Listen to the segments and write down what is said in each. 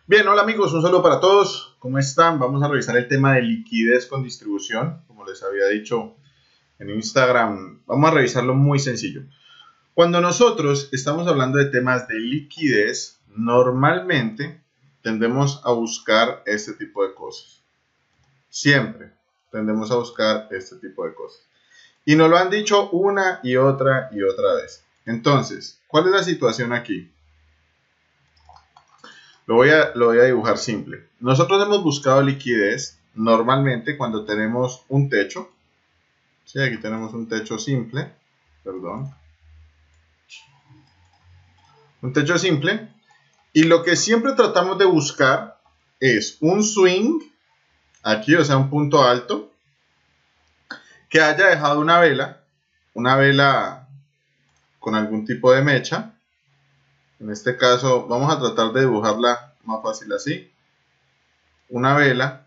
Bien, hola amigos, un saludo para todos. ¿Cómo están? Vamos a revisar el tema de liquidez con distribución. Como les había dicho en Instagram, vamos a revisarlo muy sencillo. Cuando nosotros estamos hablando de temas de liquidez, normalmente tendemos a buscar este tipo de cosas. Siempre tendemos a buscar este tipo de cosas. Y nos lo han dicho una y otra vez. Entonces, ¿cuál es la situación aquí? Lo voy a dibujar simple. Nosotros hemos buscado liquidez normalmente cuando tenemos un techo. Sí, aquí tenemos un techo simple. Perdón. Un techo simple. Y lo que siempre tratamos de buscar es un swing. Aquí, o sea, un punto alto. Que haya dejado una vela. Una vela con algún tipo de mecha. En este caso, vamos a tratar de dibujarla más fácil así. Una vela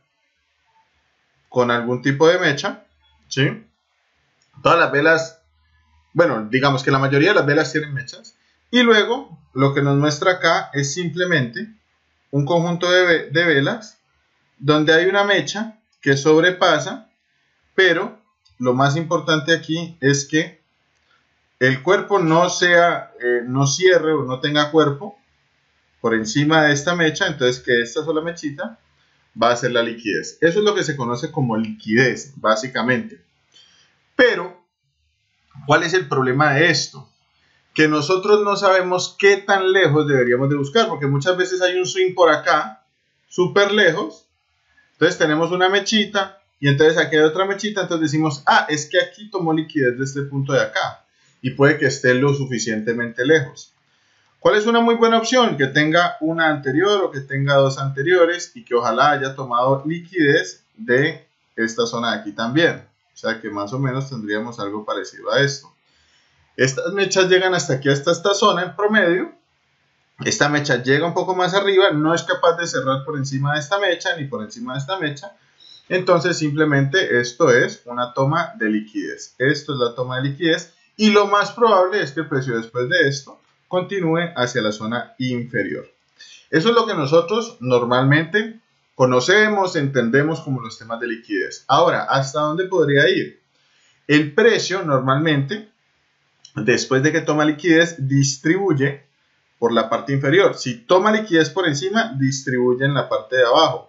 con algún tipo de mecha, ¿sí? Todas las velas, bueno, digamos que la mayoría de las velas tienen mechas. Y luego, lo que nos muestra acá es simplemente un conjunto de velas donde hay una mecha que sobrepasa, pero lo más importante aquí es que el cuerpo no cierre o no tenga cuerpo por encima de esta mecha, entonces que esta sola mechita va a ser la liquidez. Eso es lo que se conoce como liquidez, básicamente. Pero, ¿cuál es el problema de esto? Que nosotros no sabemos qué tan lejos deberíamos de buscar, porque muchas veces hay un swing por acá, súper lejos, entonces tenemos una mechita, y entonces aquí hay otra mechita, entonces decimos, es que aquí tomó liquidez de este punto de acá, y puede que esté lo suficientemente lejos. ¿Cuál es una muy buena opción? Que tenga una anterior o que tenga dos anteriores y que ojalá haya tomado liquidez de esta zona de aquí también. O sea que más o menos tendríamos algo parecido a esto. Estas mechas llegan hasta aquí, hasta esta zona en promedio. Esta mecha llega un poco más arriba, no es capaz de cerrar por encima de esta mecha ni por encima de esta mecha. Entonces simplemente esto es una toma de liquidez. Esto es la toma de liquidez y lo más probable es que el precio después de esto continúe hacia la zona inferior. Eso es lo que nosotros normalmente conocemos, entendemos como los temas de liquidez. Ahora, ¿hasta dónde podría ir? El precio normalmente, después de que toma liquidez, distribuye por la parte inferior. Si toma liquidez por encima, distribuye en la parte de abajo.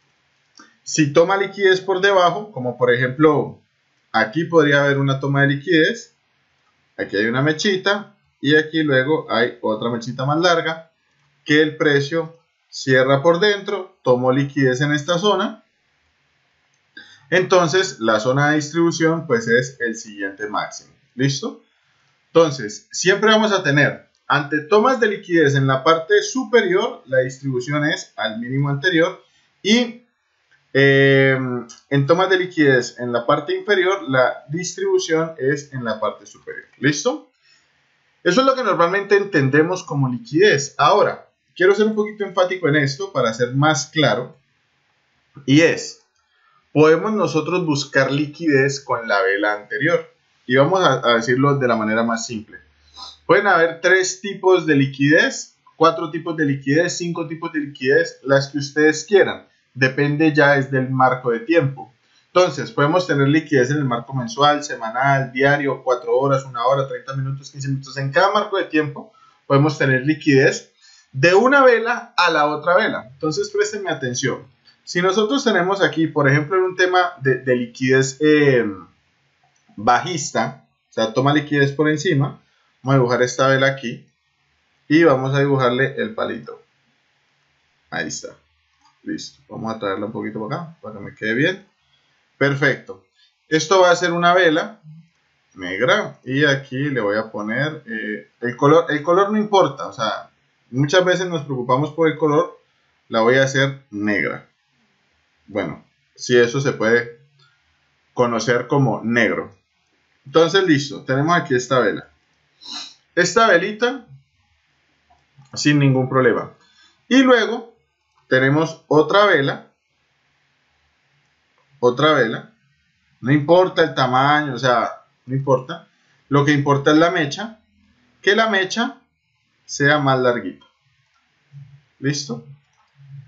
Si toma liquidez por debajo, como por ejemplo, aquí podría haber una toma de liquidez, aquí hay una mechita, y aquí luego hay otra mechita más larga que el precio cierra por dentro, tomó liquidez en esta zona. Entonces la zona de distribución pues es el siguiente máximo. ¿Listo? Entonces siempre vamos a tener ante tomas de liquidez en la parte superior, la distribución es al mínimo anterior y en tomas de liquidez en la parte inferior, la distribución es en la parte superior. ¿Listo? Eso es lo que normalmente entendemos como liquidez. Ahora, quiero ser un poquito enfático en esto para ser más claro. Y es, podemos nosotros buscar liquidez con la vela anterior. Y vamos a decirlo de la manera más simple. Pueden haber 3 tipos de liquidez, 4 tipos de liquidez, 5 tipos de liquidez, las que ustedes quieran. Depende ya es del marco de tiempo. Entonces, podemos tener liquidez en el marco mensual, semanal, diario, 4 horas, 1 hora, 30 minutos, 15 minutos. En cada marco de tiempo podemos tener liquidez de una vela a la otra vela. Entonces, préstenme atención. Si nosotros tenemos aquí, por ejemplo, en un tema de liquidez bajista, o sea, toma liquidez por encima, vamos a dibujar esta vela aquí y vamos a dibujarle el palito. Ahí está. Listo. Vamos a traerla un poquito para acá para que me quede bien. Perfecto. Esto va a ser una vela negra y aquí le voy a poner el color. El color no importa, o sea, muchas veces nos preocupamos por el color. La voy a hacer negra. Bueno, si eso se puede conocer como negro. Entonces, listo. Tenemos aquí esta vela. Esta velita sin ningún problema. Y luego tenemos otra vela. Otra vela. No importa el tamaño, o sea, no importa. Lo que importa es la mecha. Que la mecha sea más larguita. ¿Listo?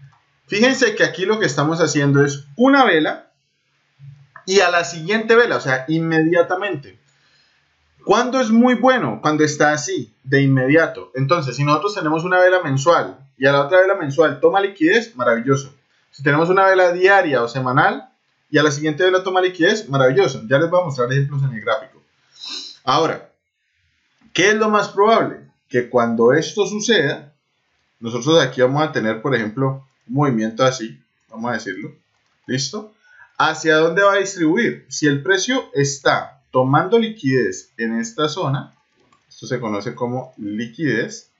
Fíjense que aquí lo que estamos haciendo es una vela y a la siguiente vela, o sea, inmediatamente. ¿Cuándo es muy bueno? Cuando está así, de inmediato. Entonces, si nosotros tenemos una vela mensual y a la otra vela mensual toma liquidez, maravilloso. Si tenemos una vela diaria o semanal y a la siguiente vela toma liquidez, maravilloso. Ya les voy a mostrar ejemplos en el gráfico. Ahora, ¿qué es lo más probable? Que cuando esto suceda, nosotros aquí vamos a tener, por ejemplo, un movimiento así, vamos a decirlo. ¿Listo? ¿Hacia dónde va a distribuir? Si el precio está tomando liquidez en esta zona, esto se conoce como liquidez.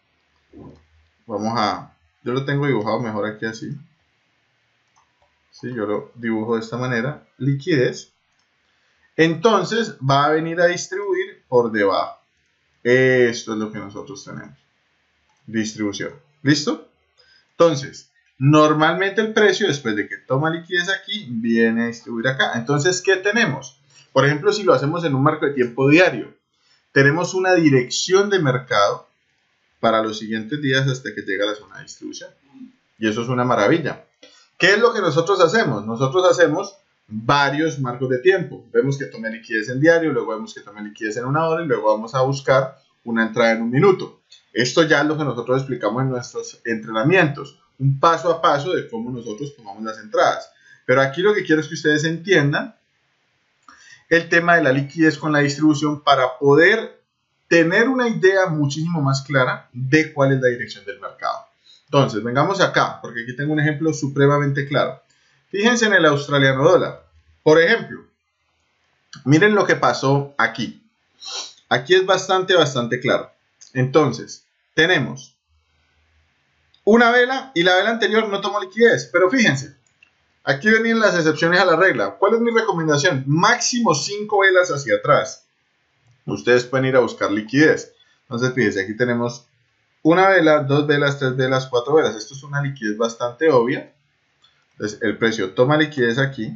Yo lo tengo dibujado mejor aquí así. ¿Sí? Yo lo dibujo de esta manera, liquidez. Entonces va a venir a distribuir por debajo. Esto es lo que nosotros tenemos. Distribución. ¿Listo? Entonces, normalmente el precio, después de que toma liquidez aquí, viene a distribuir acá. Entonces, ¿qué tenemos? Por ejemplo, si lo hacemos en un marco de tiempo diario, tenemos una dirección de mercado para los siguientes días hasta que llegue a la zona de distribución. Y eso es una maravilla. ¿Qué es lo que nosotros hacemos? Nosotros hacemos varios marcos de tiempo. Vemos que tome liquidez en diario, luego vemos que tome liquidez en una hora y luego vamos a buscar una entrada en un minuto. Esto ya es lo que nosotros explicamos en nuestros entrenamientos, un paso a paso de cómo nosotros tomamos las entradas. Pero aquí lo que quiero es que ustedes entiendan el tema de la liquidez con la distribución para poder tener una idea muchísimo más clara de cuál es la dirección del mercado. Entonces, vengamos acá, porque aquí tengo un ejemplo supremamente claro. Fíjense en el australiano dólar. Por ejemplo, miren lo que pasó aquí. Aquí es bastante claro. Entonces, tenemos una vela y la vela anterior no tomó liquidez. Pero fíjense, aquí venían las excepciones a la regla. ¿Cuál es mi recomendación? Máximo 5 velas hacia atrás. Ustedes pueden ir a buscar liquidez. Entonces, fíjense, aquí tenemos una vela, 2 velas, 3 velas, 4 velas. Esto es una liquidez bastante obvia. Entonces, el precio toma liquidez aquí.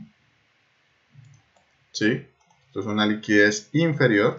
¿Sí? Esto es una liquidez inferior.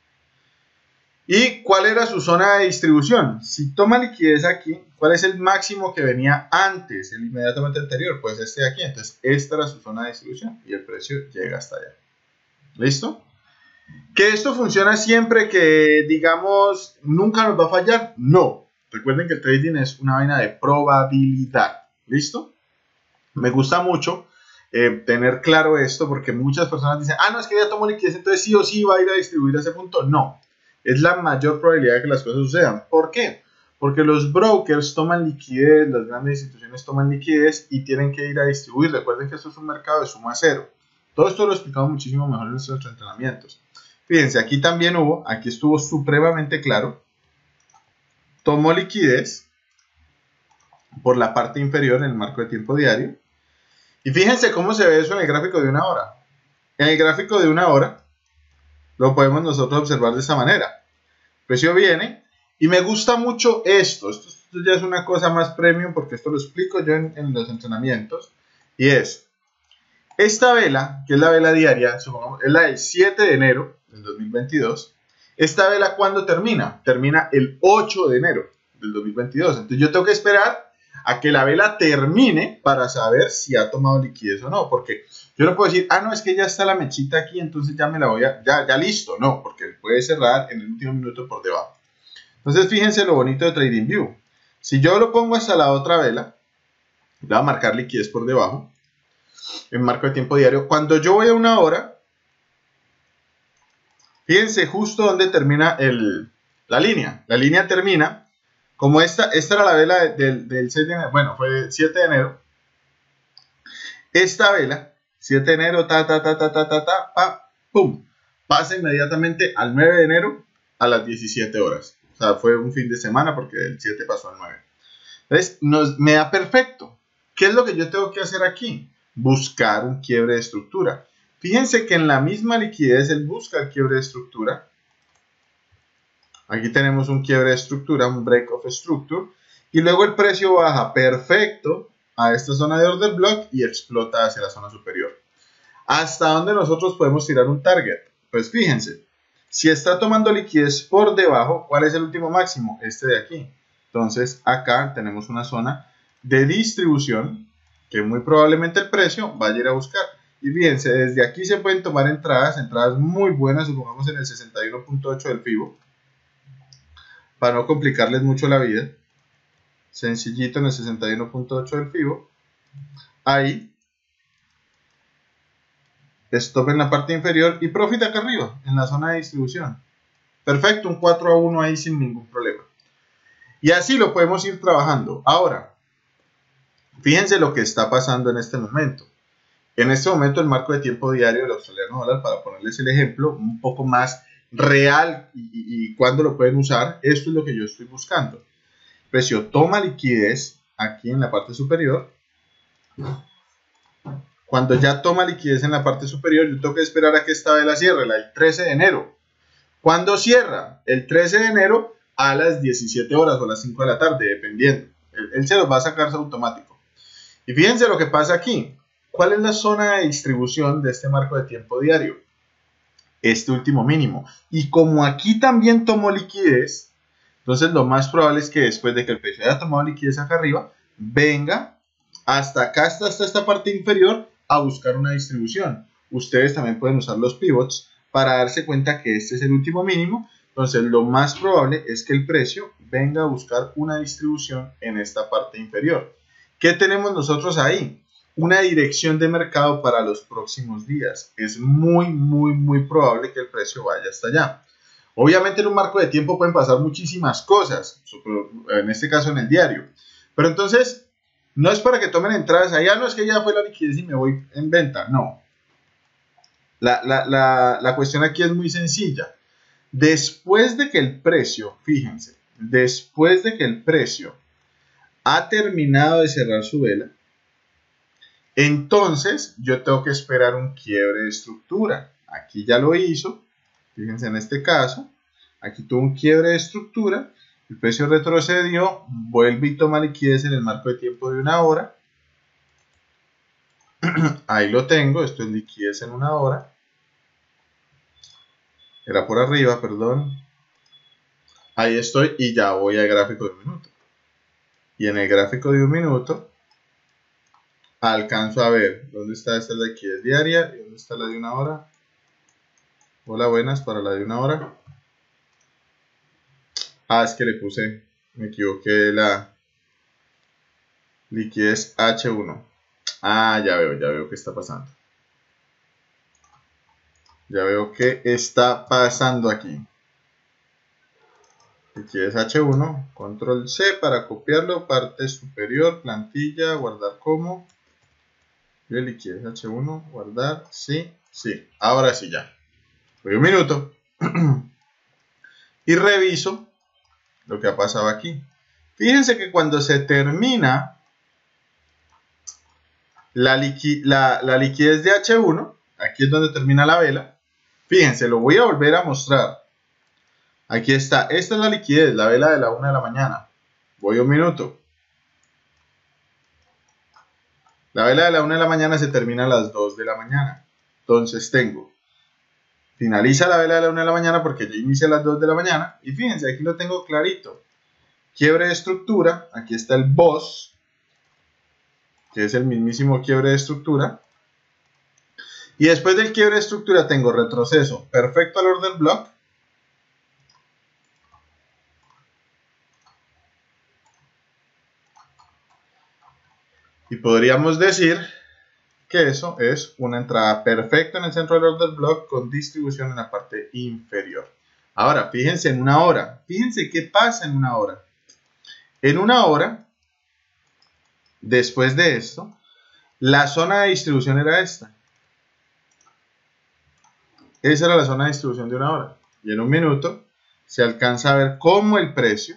¿Y cuál era su zona de distribución? Si toma liquidez aquí, ¿cuál es el máximo que venía antes, el inmediatamente anterior? Pues este de aquí. Entonces, esta era su zona de distribución y el precio llega hasta allá. ¿Listo? ¿Que esto funciona siempre, que digamos nunca nos va a fallar? No. Recuerden que el trading es una vaina de probabilidad. ¿Listo? Me gusta mucho tener claro esto porque muchas personas dicen, no, es que ya tomó liquidez, entonces sí o sí va a ir a distribuir a ese punto. No. Es la mayor probabilidad de que las cosas sucedan. ¿Por qué? Porque los brokers toman liquidez, las grandes instituciones toman liquidez y tienen que ir a distribuir. Recuerden que esto es un mercado de suma cero. Todo esto lo he explicado muchísimo mejor en nuestros entrenamientos. Fíjense, aquí también aquí estuvo supremamente claro. Tomó liquidez por la parte inferior en el marco de tiempo diario. Y fíjense cómo se ve eso en el gráfico de una hora. En el gráfico de una hora lo podemos nosotros observar de esta manera. El precio viene y me gusta mucho esto. Esto ya es una cosa más premium porque esto lo explico yo en los entrenamientos. Y es esta vela, que es la vela diaria, supongamos, es la del 7 de enero del 2022. ¿Esta vela cuándo termina? Termina el 8 de enero del 2022. Entonces yo tengo que esperar a que la vela termine para saber si ha tomado liquidez o no. Porque yo no puedo decir, no, es que ya está la mechita aquí, entonces ya me la voy ya listo. No, porque puede cerrar en el último minuto por debajo. Entonces fíjense lo bonito de TradingView. Si yo lo pongo hasta la otra vela, le voy a marcar liquidez por debajo, en marco de tiempo diario. Cuando yo voy a una hora, fíjense justo donde termina la línea. La línea termina, como esta era la vela del 6 de enero, bueno, fue 7 de enero. Esta vela, 7 de enero, pum, pasa inmediatamente al 9 de enero a las 17 horas. O sea, fue un fin de semana porque del 7 pasó al 9. Entonces, me da perfecto. ¿Qué es lo que yo tengo que hacer aquí? Buscar un quiebre de estructura. Fíjense que en la misma liquidez él busca el quiebre de estructura. Aquí tenemos un quiebre de estructura, un break of structure. Y luego el precio baja perfecto a esta zona de order block y explota hacia la zona superior. ¿Hasta dónde nosotros podemos tirar un target? Pues fíjense, si está tomando liquidez por debajo, ¿cuál es el último máximo? Este de aquí. Entonces acá tenemos una zona de distribución que muy probablemente el precio vaya a ir a buscar. Y fíjense, desde aquí se pueden tomar entradas muy buenas, supongamos en el 61.8 del FIBO, para no complicarles mucho la vida. Sencillito en el 61.8 del FIBO. Ahí. Stop en la parte inferior y profit acá arriba, en la zona de distribución. Perfecto, un 4-1 ahí sin ningún problema. Y así lo podemos ir trabajando. Ahora, fíjense lo que está pasando en este momento. En este momento el marco de tiempo diario del australiano dólar, para ponerles el ejemplo un poco más real y cuándo lo pueden usar, esto es lo que yo estoy buscando. El precio toma liquidez aquí en la parte superior. Cuando ya toma liquidez en la parte superior, yo tengo que esperar a que esta vela cierre, el 13 de enero. ¿Cuándo cierra? El 13 de enero a las 17 horas o a las 5 de la tarde, dependiendo. Él se los va a sacar automático. Y fíjense lo que pasa aquí. ¿Cuál es la zona de distribución de este marco de tiempo diario? Este último mínimo. Y como aquí también tomó liquidez, entonces lo más probable es que después de que el precio haya tomado liquidez acá arriba, venga hasta acá, hasta esta parte inferior, a buscar una distribución. Ustedes también pueden usar los pivots para darse cuenta que este es el último mínimo. Entonces lo más probable es que el precio venga a buscar una distribución en esta parte inferior. ¿Qué tenemos nosotros ahí? Una dirección de mercado para los próximos días. Es muy probable que el precio vaya hasta allá. Obviamente en un marco de tiempo pueden pasar muchísimas cosas, en este caso en el diario. Pero entonces, no es para que tomen entradas allá, no es que ya fue la liquidez y me voy en venta, no. La cuestión aquí es muy sencilla. Después de que el precio, fíjense, después de que el precio ha terminado de cerrar su vela, entonces yo tengo que esperar un quiebre de estructura. Aquí ya lo hizo, fíjense en este caso, aquí tuvo un quiebre de estructura, el precio retrocedió, vuelve y toma liquidez en el marco de tiempo de una hora. Ahí lo tengo, esto es liquidez en una hora. Era por arriba, perdón. Ahí estoy y ya voy al gráfico de un minuto. Y en el gráfico de un minuto alcanzo a ver dónde está esta liquidez diaria y dónde está la de una hora. Hola, buenas, para la de una hora. Ah, es que le puse, me equivoqué, la liquidez H1. Ah, ya veo qué está pasando. Ya veo qué está pasando aquí. Liquidez H1, control C para copiarlo, parte superior, plantilla, guardar como. Liquidez H1, guardar, sí. Ahora sí ya. Voy un minuto. Y reviso lo que ha pasado aquí. Fíjense que cuando se termina la liquidez de H1, aquí es donde termina la vela. Fíjense, lo voy a volver a mostrar. Aquí está, esta es la liquidez, la vela de la 1 de la mañana. Voy un minuto. La vela de la 1 de la mañana se termina a las 2 de la mañana. Entonces finaliza la vela de la 1 de la mañana porque yo inicié a las 2 de la mañana. Y fíjense, aquí lo tengo clarito. Quiebre de estructura, aquí está el boss, que es el mismísimo quiebre de estructura. Y después del quiebre de estructura tengo retroceso perfecto al order block. Y podríamos decir que eso es una entrada perfecta en el centro del order block con distribución en la parte inferior. Ahora, fíjense en una hora. Fíjense qué pasa en una hora. En una hora, después de esto, la zona de distribución era esta. Esa era la zona de distribución de una hora. Y en un minuto se alcanza a ver cómo el precio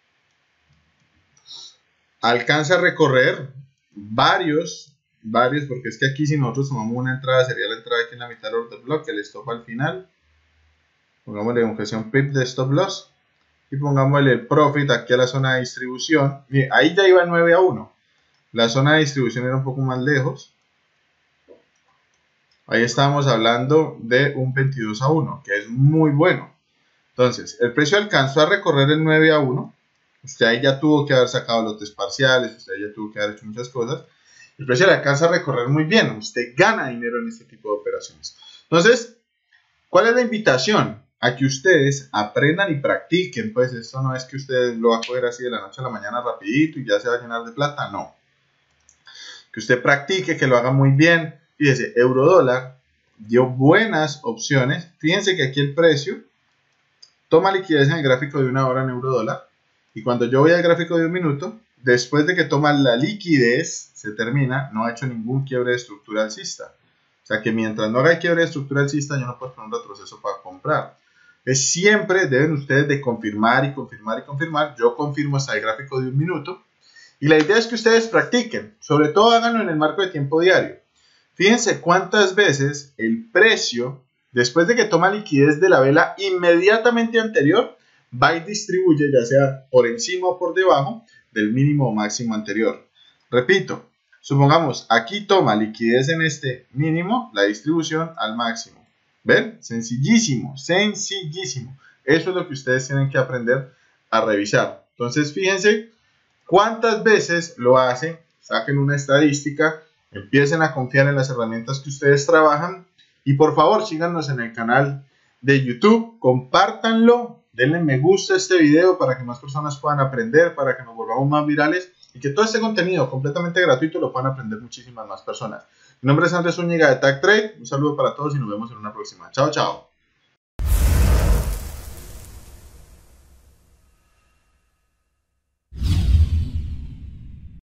alcanza a recorrer varios, porque es que aquí si nosotros tomamos una entrada, sería la entrada aquí en la mitad del order block, el stop al final. Pongámosle aunque sea un pip de stop loss. Y pongámosle el profit aquí a la zona de distribución. Miren, ahí ya iba 9-1. La zona de distribución era un poco más lejos. Ahí estábamos hablando de un 22-1, que es muy bueno. Entonces, el precio alcanzó a recorrer el 9-1. Usted ahí ya tuvo que haber sacado lotes parciales, usted ya tuvo que haber hecho muchas cosas. el precio le alcanza a recorrer muy bien. Usted gana dinero en este tipo de operaciones. Entonces, ¿cuál es la invitación? A que ustedes aprendan y practiquen. Pues esto no es que ustedes lo va a coger así de la noche a la mañana rapidito y ya se va a llenar de plata. No. Que usted practique, que lo haga muy bien. Fíjese, euro dólar dio buenas opciones. Fíjense que aquí el precio toma liquidez en el gráfico de 1 hora en euro dólar. Y cuando yo voy al gráfico de 1 minuto, después de que toma la liquidez, se termina, no ha hecho ningún quiebre de estructura alcista. O sea que mientras no haga quiebre de estructura alcista, yo no puedo poner un retroceso para comprar. Siempre deben ustedes de confirmar y confirmar y confirmar. Yo confirmo hasta el gráfico de 1 minuto. Y la idea es que ustedes practiquen. Sobre todo háganlo en el marco de tiempo diario. Fíjense cuántas veces el precio, después de que toma liquidez de la vela inmediatamente anterior, va y distribuye, ya sea por encima o por debajo del mínimo o máximo anterior. Repito, supongamos aquí toma liquidez en este mínimo, la distribución al máximo. ¿Ven? Sencillísimo, sencillísimo. Eso es lo que ustedes tienen que aprender a revisar. Entonces, fíjense cuántas veces lo hacen, saquen una estadística, empiecen a confiar en las herramientas que ustedes trabajan y por favor síganos en el canal de YouTube, compártanlo, denle me gusta a este video para que más personas puedan aprender, para que nos volvamos más virales y que todo este contenido completamente gratuito lo puedan aprender muchísimas más personas. Mi nombre es Andrés Zúñiga de TagTrade, un saludo para todos y nos vemos en una próxima. Chao, chao.